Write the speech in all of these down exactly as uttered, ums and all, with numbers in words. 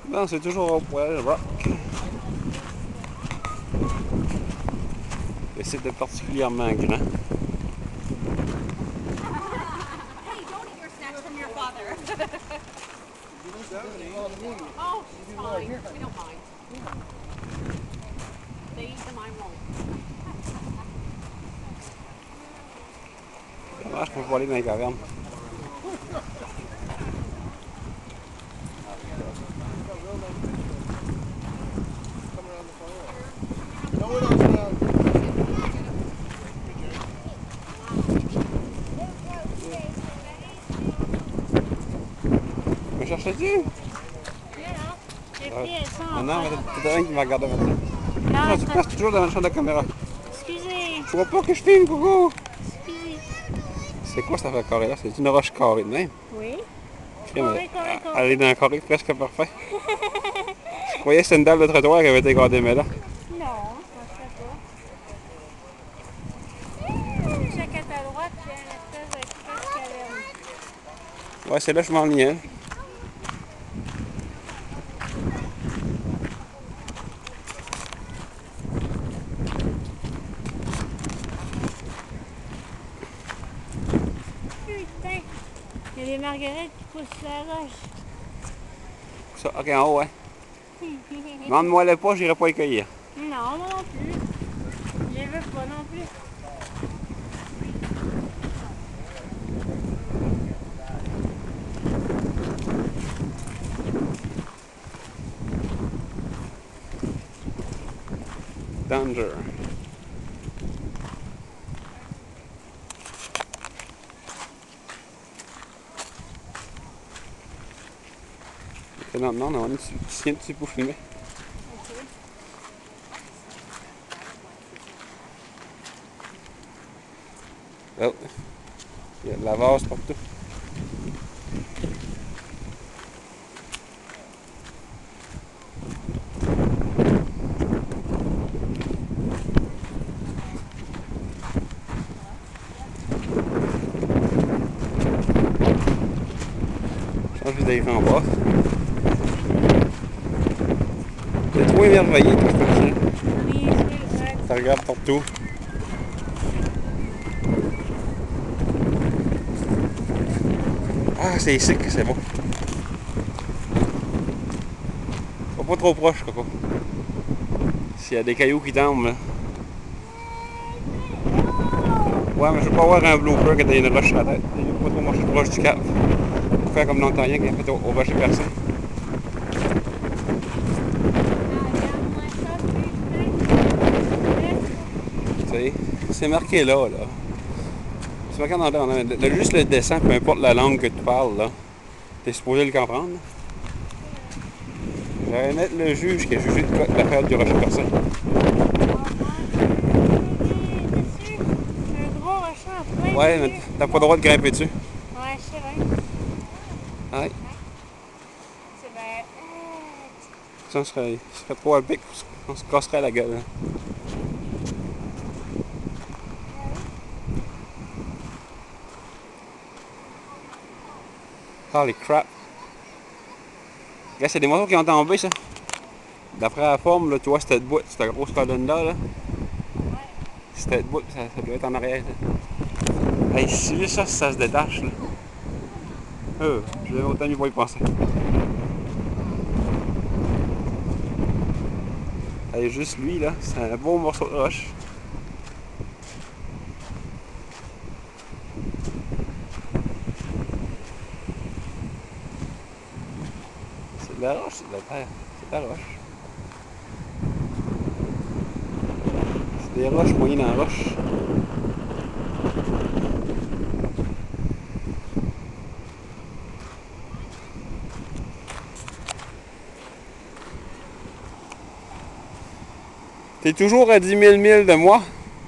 Non, c'est toujours au poil, rock. Le site est particulièrement grand. Hey, don't eat your snacks from your father. Oh, it's fine. We don't mind. They eat them, I won't. Dommage, je peux pas aller dans les cavernes. Me cherchais-tu? Les filles, elles sont Ah en non, mais train- t'as rien qui me regarde maintenant. Ah, Non, tu attends. passes toujours devant le champ de la caméra. Excusez, Tu vois pas que je filme, coucou? excusez. C'est quoi cette affaire carrée là? C'est une roche carrée de même. Oui? Crème, Carré, carré, elle- carré. Elle est dans un carré presque parfait. Je croyais que c'était une dalle de trottoir qui avait été gardée, mais là. Non, je pensais pas. Chaque à ta droite, il y a une espèce de petite caverne. Ouais, c'est là que je m'enlignais. Putain! Il y a des marguerites qui poussent sur la roche. Ça, ok, en haut, ouais. Demande-moi le pas, j'irai pas les cueillir. Non, moi non plus. Je les veux pas non plus. Danger. Ok, non, non, non, on est dessus dessus pour filmer. Oh, il y a de la vase partout. Je pense que vous allez en bas. T'es trop émerveillé, toi, je pense. Oui, c'est vrai. Tu regardes partout. Ah, c'est ici que c'est bon. Faut pas trop proche, Coco. S'il y a des cailloux qui tombent, là. Ouais, mais je veux pas avoir un blooper que t'as une roche à la tête. Il faut pas trop marcher proche du cap. Faut faire comme l'Ontarien qui a fait au, au rocher percé. Regarde-moi ça, putain. Tu sais, c'est marqué là, là. C'est marqué dans le, le, le- juste le dessin, peu importe la langue que tu parles, là. T'es supposé le comprendre. J'allais mettre le juge qui a jugé de l'affaire du rocher percé. Dessus, un gros rocher en plein Ouais, milieu. mais t'as pas le droit de grimper dessus. Ouais, je sais bien. Ouais. C'est bien. Ça serait, ça serait trop épique, on se casserait la gueule. Holy crap. Regarde, c'est des motos qui ont tombé, ça. D'après la forme, là, tu vois, c'était debout, cette grosse colonne-là. Là. C'était debout, ça, ça doit être en arrière. Là. Hey, si ça, ça se détache, là. Euh, je vais autant mieux pas y penser. Hey, juste lui, là, c'est un beau morceau de roche. C'est de la roche, c'est de la terre. C'est de la roche. C'est des roches moyennes en roche. T'es toujours à dix mille milles de moi?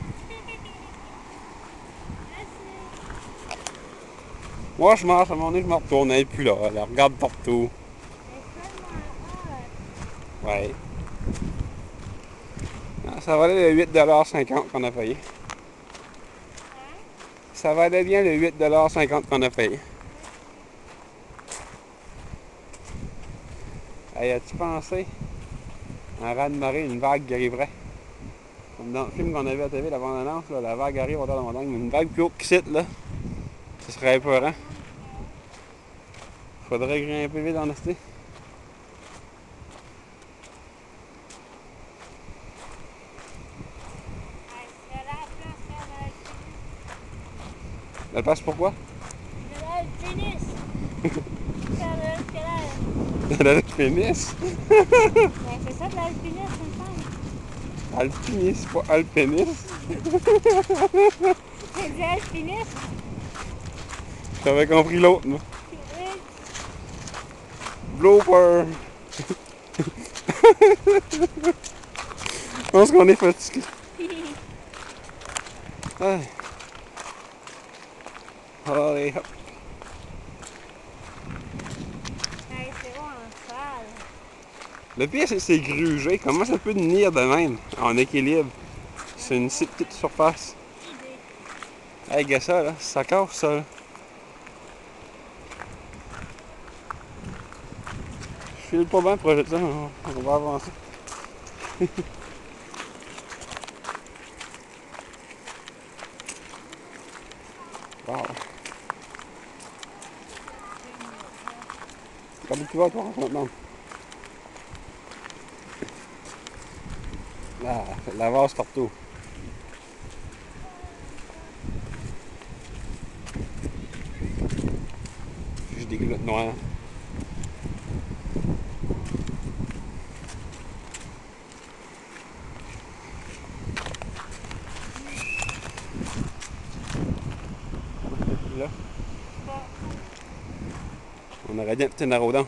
Moi, je marche, à un moment donné, je me retourne, elle est plus là, elle regarde partout. Ouais. Ah, ça valait le huit dollars cinquante qu'on a payé. Ça valait bien le huit dollars cinquante qu'on a payé. Hey, as-tu pensé, en raz de marée, une vague qui arriverait? Comme dans le film qu'on a vu à la T V, la bande-annonce, là, la vague arrive au hauteur de la montagne, mais une vague plus haute qu'ici, là. Ce serait épeurant. Faudrait grimper vite en esti. La place pourquoi? L'alpinisme. Faire de l'escalade. L'alpinisme? Ben, c'est ça de l'alpinisme, il me semble. Alpinisme, pas alpinisme. C'est de l'alpinisme. J'avais compris l'autre, moi. Oui. Blooper! Je pense qu'on est fatigué. Ah. Allez, hop. Hey, c'est bon, en salle. Le pire, c'est que c'est grugé. Comment ça peut tenir de même en équilibre? C'est une si petite surface. Hey, gars, ça, là, ça casse, ça, là. Je file pas bien le projet de ça, on on va avancer. Wow. Comment tu vas, toi, maintenant? Là, la vase partout. Juste des gouttes noires. Là. On aurait bien petit narodon.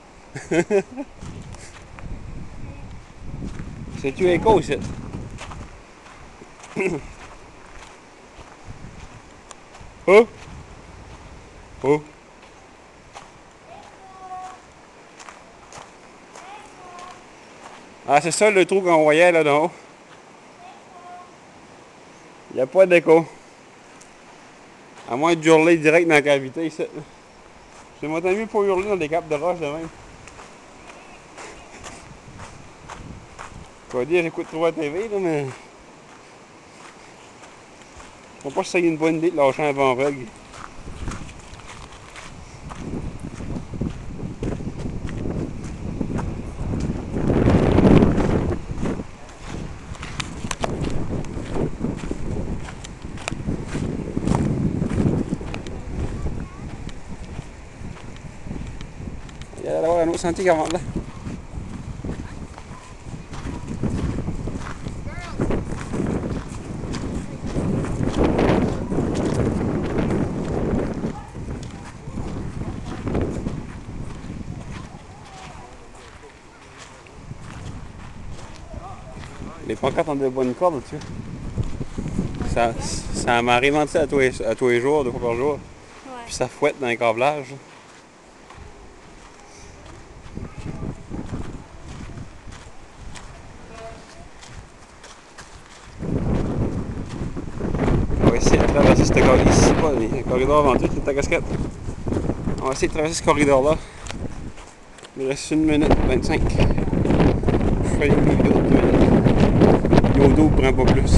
C'est-tu écho, ici? Oh! Oh! Ah, c'est ça le trou qu'on voyait là d'en haut. Il n'y a pas d'écho. À moins de hurler direct dans la cavité ici. C'est mon mieux pour hurler dans des capes de roche de même. Je vais dire, j'écoute trop la T V, là, mais. Je ne sais pas si c'est une bonne idée de lâcher un vent vague. Il y a d'avoir un autre sentier qui rentre là. Les pancartes ont de bonnes cordes, tu sais. Ça, ça m'arrive à tous les, à tous les jours, deux fois par jour. Ouais. Puis ça fouette dans les câblages. On va essayer de traverser ce corridor ici, pas les corridors avant tout, c'est ta casquette. On va essayer de traverser ce corridor-là. Il reste une minute vingt-cinq. Je fais une vidéo de deux minutes. Yodo prend pas plus.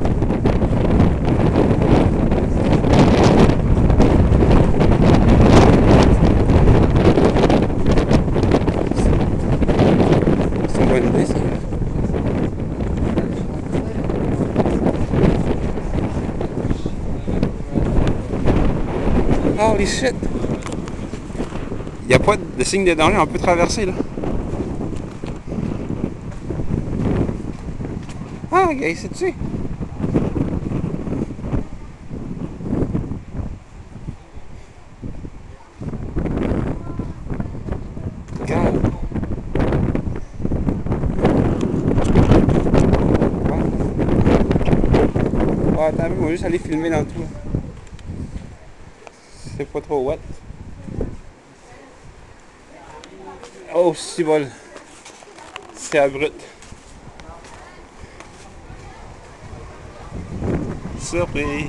C'est une bonne idée, ça. Holy shit! Il n'y a pas de signe de danger, on peut traverser là. Ah, gars, c'est dessus. Regarde. Oh, attends, on va juste aller filmer dans le trou. C'est pas trop wet. Oh, si bol. C'est abrupt. Surprise.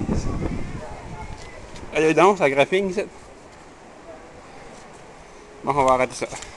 Allez donc, ça graphine ici. Bon, on va arrêter ça.